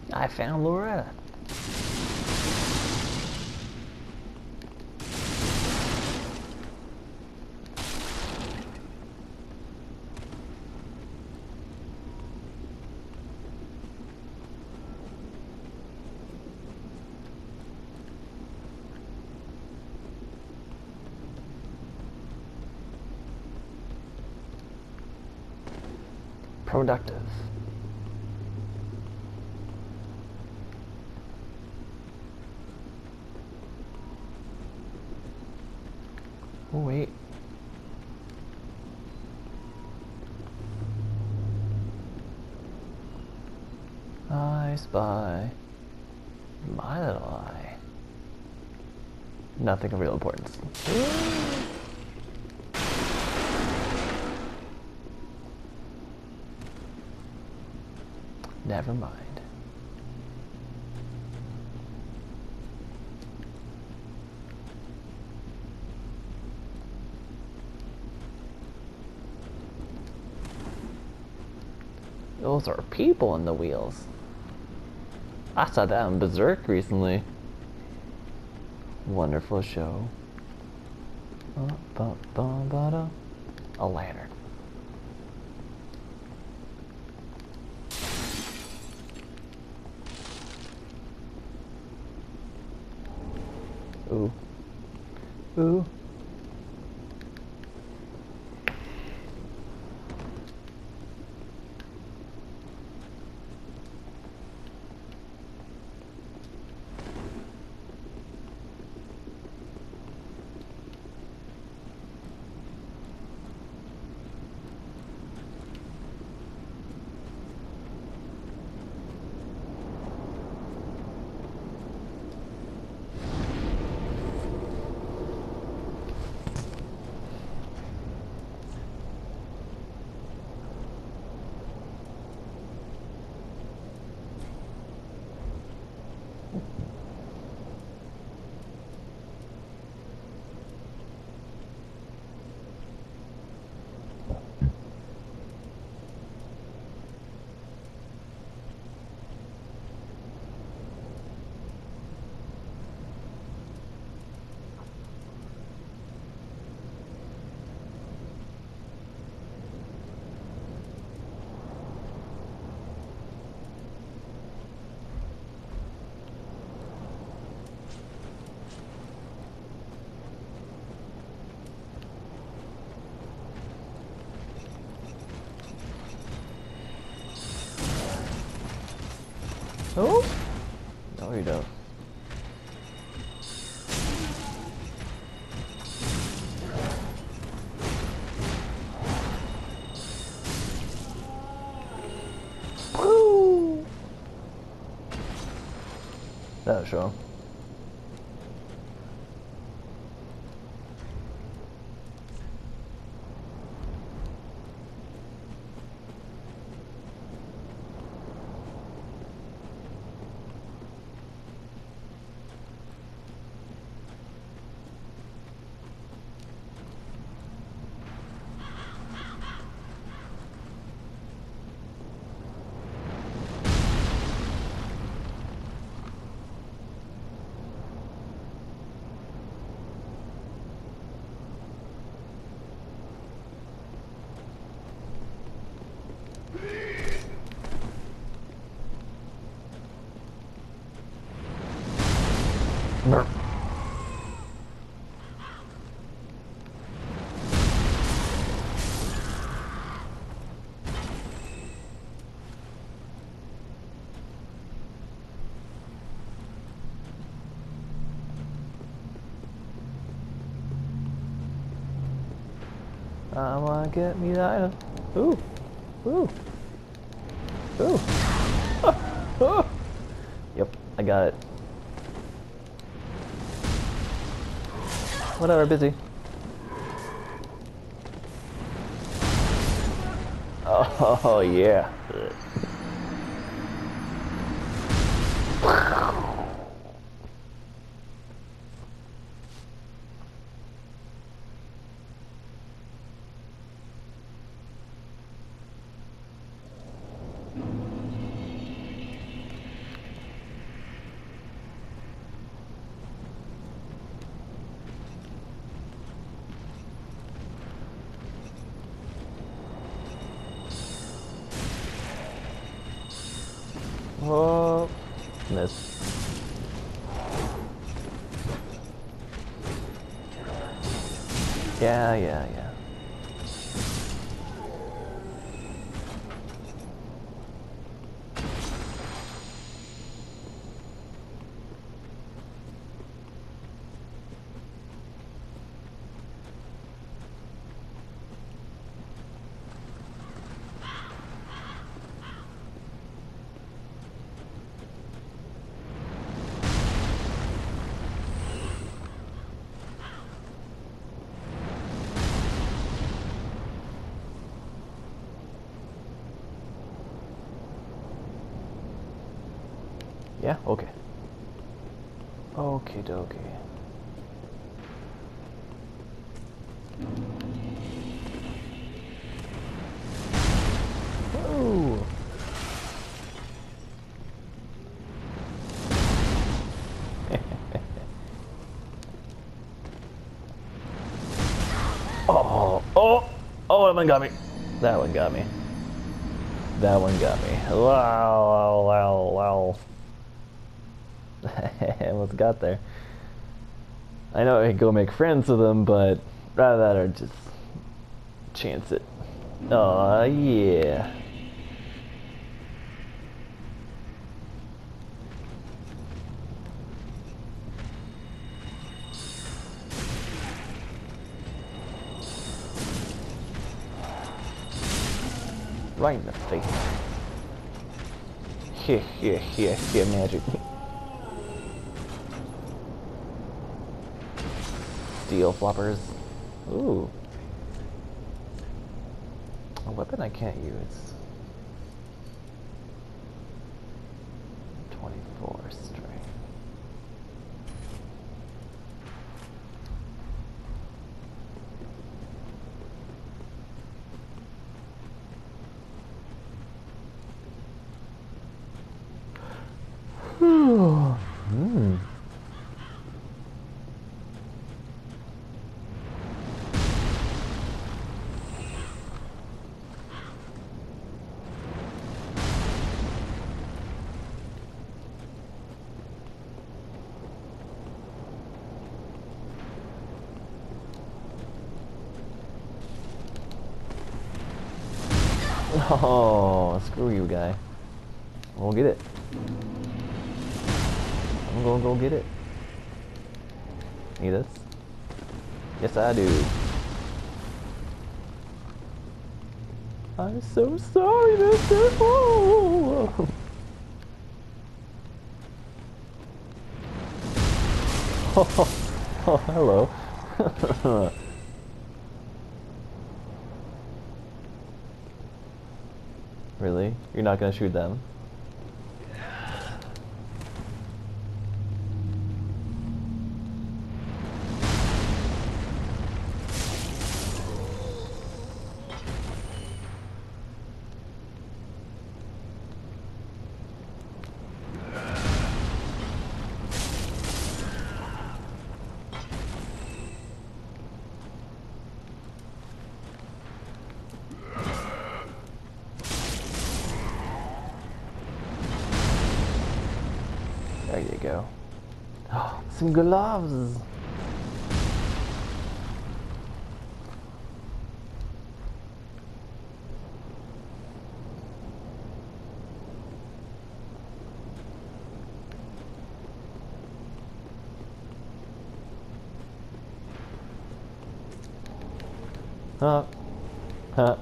I found Loretta. Productive. Oh, wait. I spy my little eye. Nothing of real importance. Never mind. Those are people in the wheels. I saw that on Berserk recently. Wonderful show. A lantern. Ooh. Ooh. Oh? No, you don't. Woo! That'll show him. Brr. I wanna get me the item. Ooh. Ooh. Ooh. Oh. Yep, I got it. Whatever, busy. Oh, yeah. Oh, miss. Yeah, yeah, yeah. Yeah, okay. Okie dokie. Whoa! Oh, oh, oh, that one got me. That one got me. That one got me. Wow, wow, wow. Almost got there. I know I could go make friends with them, but rather that or just chance it. Oh yeah. Right in the face. Here, magic. Steel floppers. Ooh. A weapon I can't use. 24 strength. Hmm. Oh, screw you, guy. We'll get it. I'm gonna go get it. Need this? Yes, I do. I'm so sorry, mister. Oh, oh hello. Really? You're not gonna shoot them? There you go. Oh, some gloves. Huh. Huh.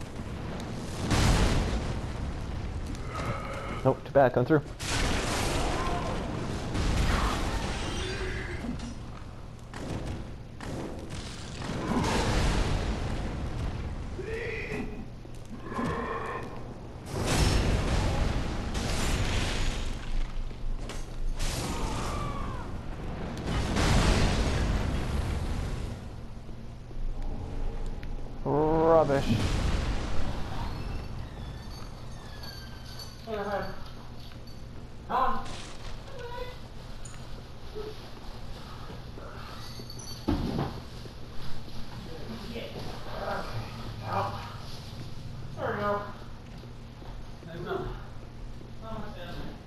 Nope, too bad, come through. Rubbish. There we go. Nice enough.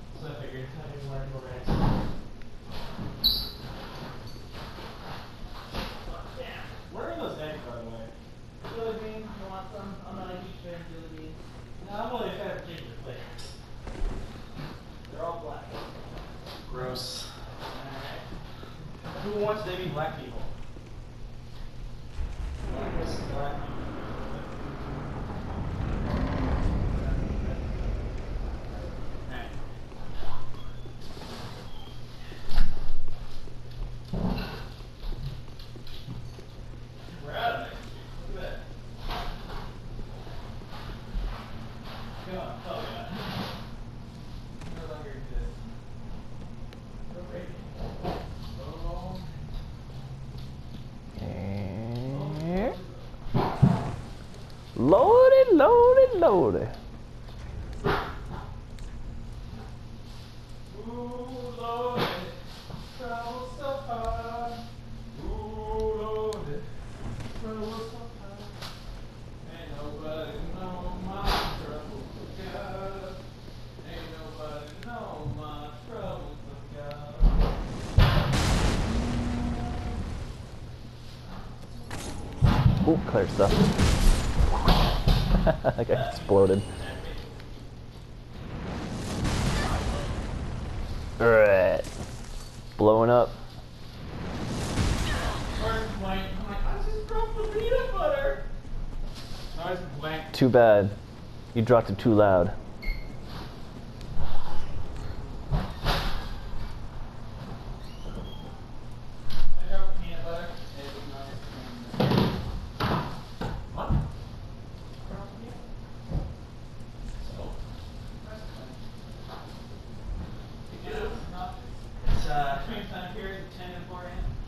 Where are those eggs, by the way? Chili beans, you want some? I'm not a huge fan of chili beans. No, I'm only a fan of ginger flavor. They're all black. Gross. Alright. Who wants to be black people? Black people. We're out of it. Look at that. Come on, oh yeah. No longer exists. Go break it. Oh. Lordy, lordy, lordy. Ooh, Lordy, trouble so hard. Ooh, Lordy, trouble so hard. Ain't nobody know my trouble but God. Ain't nobody know my trouble but God. Ooh, clear stuff. That guy exploded. Alright. Blowing up. First blank. I'm like, I just dropped the peanut butter. I was blank. Too bad. You dropped it too loud. I dropped peanut butter. And it was not. What? It's between time periods of 10 and 4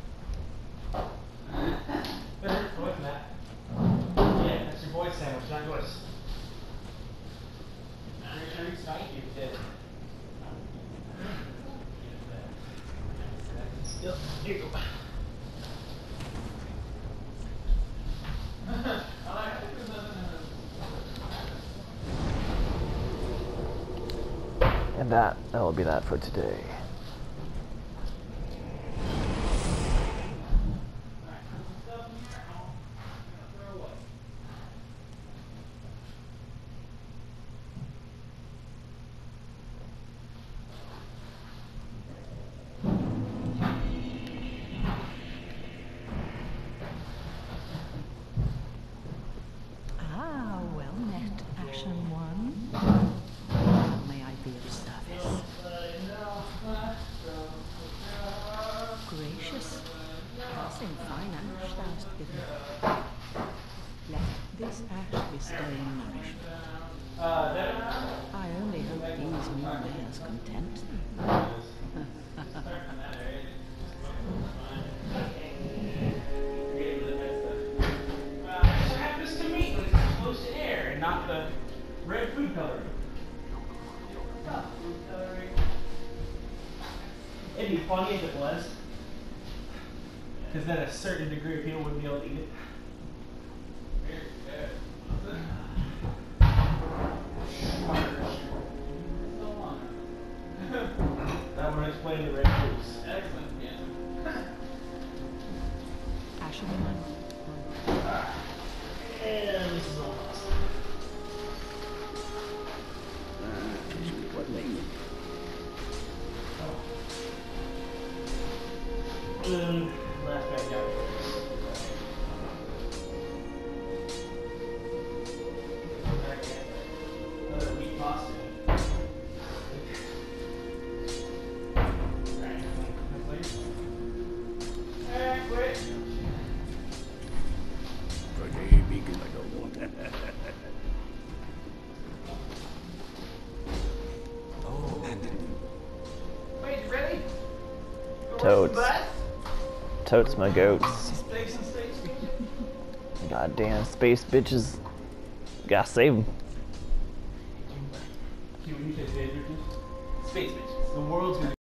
a.m. Better voice than that. Yeah, that's your boy's sandwich, not yours. I'm sure you Skype you did. Yep, here you go. I think there's nothing in this. And that will be that for today. Ah, well met, Ashen One. How may I be of service? Gracious, passing fine ash thou'st given. Let this ash be stone nourished. I only hope these new layers content thee. Happens to me when it's close to air and not the red food coloring. Not food coloring. It'd be funny if it was. Because then a certain degree of people wouldn't be able to eat it. That would explain the red foods. Excellent, yeah. Ashen One. And this is almost. Last guy got it. Another wheat pasta. Alright, quit. Wait, you ready? Toads. Totes my goats. Space and space. Goddamn space bitches. Gotta save them. Space bitches. The world's gonna